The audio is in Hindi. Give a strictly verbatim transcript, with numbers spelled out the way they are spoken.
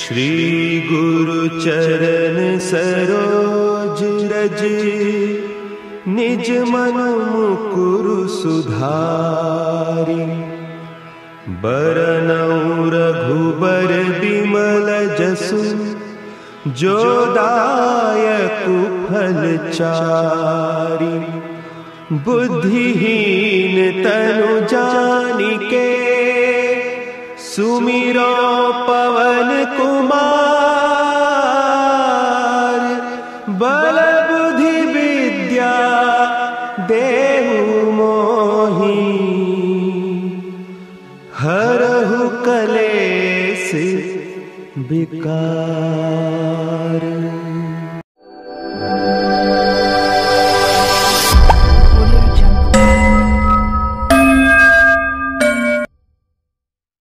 श्री गुरु चरण सरोज रज, निज मन मुकुरु सुधारि। बरनउँ रघुबर बिमल जसु, जो दायकु फल चारि। बुद्धिहीन तनु जानिके, सुमिरो पवन कुमार। बल बुद्धि विद्या देहु मोहि, हरहु कलेस विकार।